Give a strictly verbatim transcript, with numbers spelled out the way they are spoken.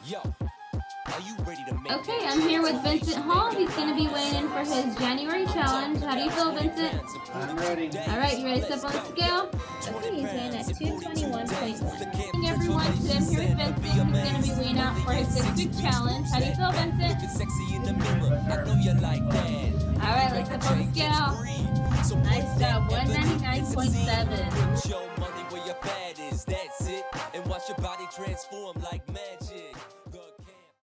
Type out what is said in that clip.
Okay, I'm here with Vincent Hall. He's going to be weighing in for his January challenge. How do you feel, Vincent? I'm ready. All right, you ready to step on the scale? Okay, he's weighing at two twenty-one point one. Hey everyone, today I'm here with Vincent. He's going to be weighing out for his six-week challenge. How do you feel, Vincent? All right, let's step on the scale. Nice job, one ninety-nine point seven.